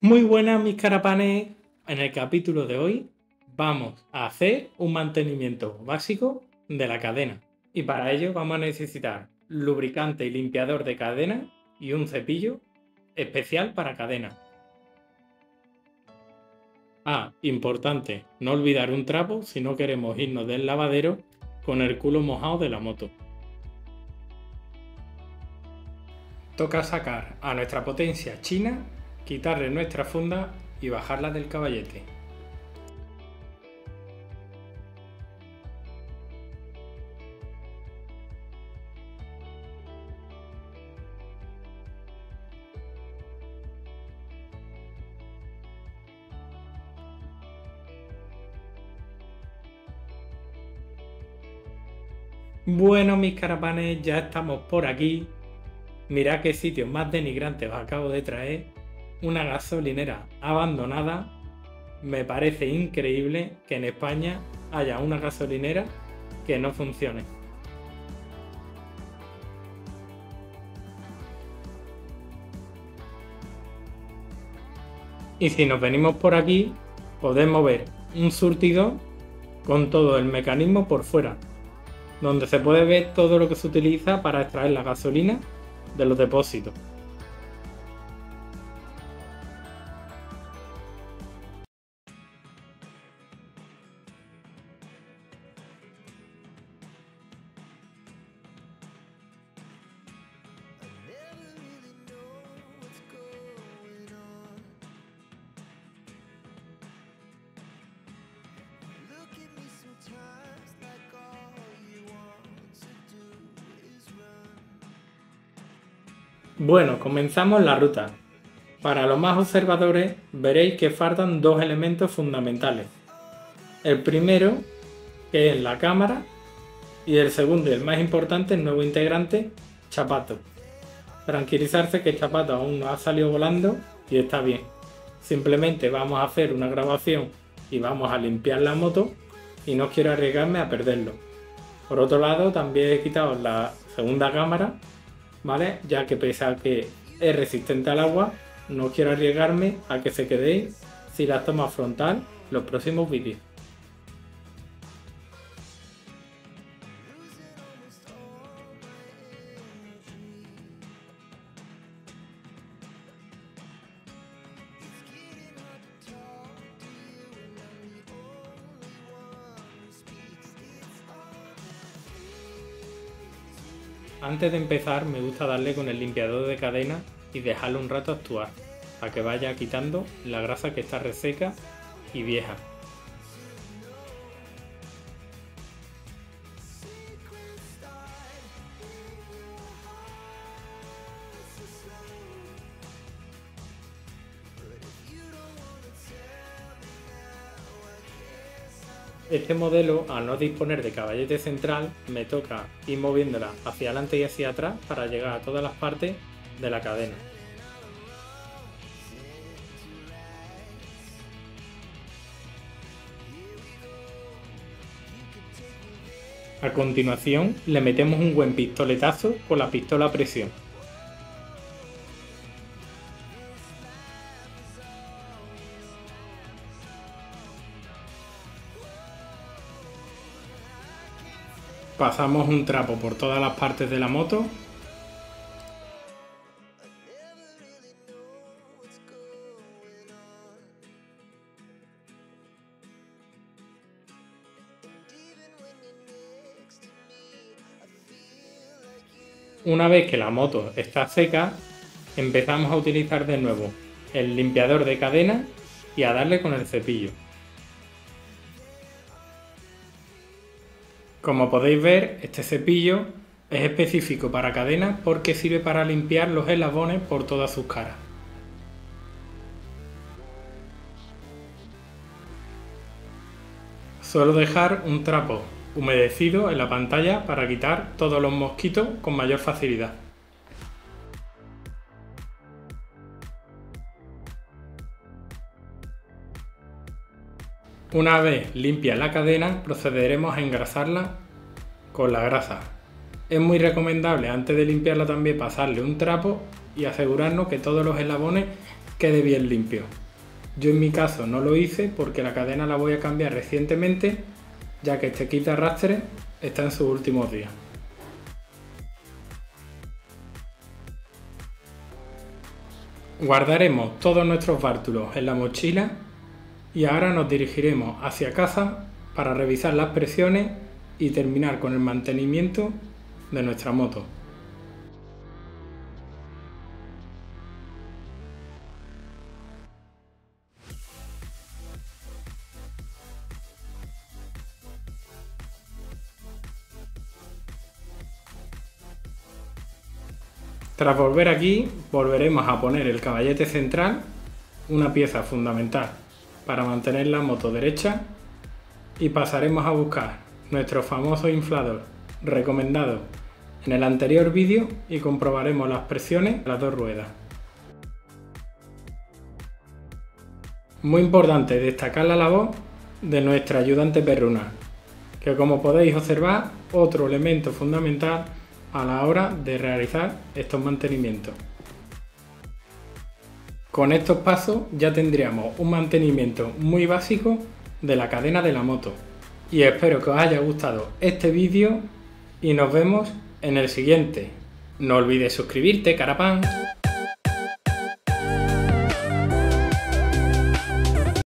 Muy buenas mis carapanes, en el capítulo de hoy vamos a hacer un mantenimiento básico de la cadena y para ello vamos a necesitar lubricante y limpiador de cadena y un cepillo especial para cadena. Importante, no olvidar un trapo si no queremos irnos del lavadero con el culo mojado de la moto. Toca sacar a nuestra potencia china, quitarle nuestra funda y bajarla del caballete. Bueno mis carapanes, ya estamos por aquí. Mirad qué sitio más denigrante os acabo de traer. Una gasolinera abandonada. Me parece increíble que en España haya una gasolinera que no funcione. Y si nos venimos por aquí, podemos ver un surtidor con todo el mecanismo por fuera, donde se puede ver todo lo que se utiliza para extraer la gasolina de los depósitos. Bueno, comenzamos la ruta. Para los más observadores veréis que faltan dos elementos fundamentales. El primero, que es la cámara, y el segundo y el más importante, el nuevo integrante, Chapato. Tranquilizarse que Chapato aún no ha salido volando y está bien. Simplemente vamos a hacer una grabación y vamos a limpiar la moto y no quiero arriesgarme a perderlo. Por otro lado, también he quitado la segunda cámara, ¿vale? Ya que pese a que es resistente al agua, no quiero arriesgarme a que se quedéis sin la toma frontal los próximos vídeos. Antes de empezar me gusta darle con el limpiador de cadena y dejarlo un rato actuar, para que vaya quitando la grasa que está reseca y vieja. Este modelo, al no disponer de caballete central, me toca ir moviéndola hacia adelante y hacia atrás para llegar a todas las partes de la cadena. A continuación, le metemos un buen pistoletazo con la pistola a presión. Pasamos un trapo por todas las partes de la moto. Una vez que la moto está seca, empezamos a utilizar de nuevo el limpiador de cadena y a darle con el cepillo. Como podéis ver, este cepillo es específico para cadenas porque sirve para limpiar los eslabones por todas sus caras. Suelo dejar un trapo humedecido en la pantalla para quitar todos los mosquitos con mayor facilidad. Una vez limpia la cadena, procederemos a engrasarla con la grasa. Es muy recomendable antes de limpiarla también pasarle un trapo y asegurarnos que todos los eslabones quede bien limpio. Yo en mi caso no lo hice porque la cadena la voy a cambiar recientemente, ya que este kit de arrastre está en sus últimos días. Guardaremos todos nuestros bártulos en la mochila y ahora nos dirigiremos hacia casa para revisar las presiones y terminar con el mantenimiento de nuestra moto. Tras volver aquí, volveremos a poner el caballete central, una pieza fundamental para mantener la moto derecha, y pasaremos a buscar nuestro famoso inflador recomendado en el anterior vídeo y comprobaremos las presiones de las dos ruedas. Muy importante destacar la labor de nuestra ayudante perruna, que como podéis observar, otro elemento fundamental a la hora de realizar estos mantenimientos. Con estos pasos ya tendríamos un mantenimiento muy básico de la cadena de la moto. Y espero que os haya gustado este vídeo y nos vemos en el siguiente. No olvides suscribirte, carapán.